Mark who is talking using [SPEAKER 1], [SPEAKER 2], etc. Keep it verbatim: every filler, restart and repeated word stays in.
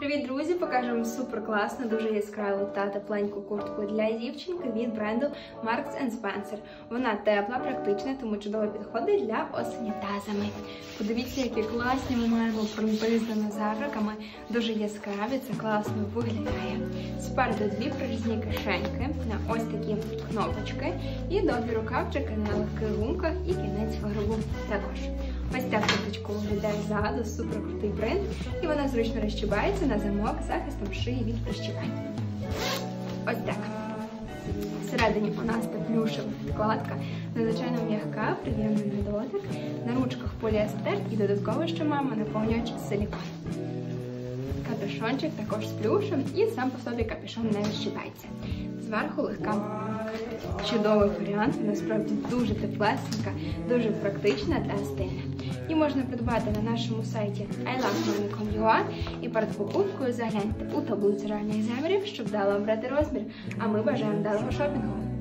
[SPEAKER 1] Привіт, друзі! Покажу вам супер класну, дуже яскраву та тепленьку куртку для дівчинки від бренду Marks енд Spencer. Вона тепла, практична, тому чудово підходить для осені та зими. Подивіться, які класні ми маємо принти з динозавриками. Дуже яскраві, це класно виглядає. Спереду дві прорізні кишеньки на ось такі кнопочки і довгі рукавчики на легких гумках і кінець виробу також. Ось ця курточка виглядає ззаду, супер крутий принт, і вона зручно розчібається на замок з захистом шиї від прищіпань. Ось так. Всередині у нас та плюшева підкладка, надзвичайно м'яка, приємний на дотик. На ручках поліестер і додатково, що маємо, наповнювач силікон. Капюшончик також з плюшем і сам по собі капюшон не розчіпається. Зверху легка мамка. Чудовий варіант, насправді дуже теплесенька, дуже практична та стильна. І можна придбати на нашому сайті ай лав мамі крапка ком крапка ю а і перед покупкою загляньте у таблицю реальних замірів, щоб вдало обрати розмір. А ми бажаємо вдалого шопінгу!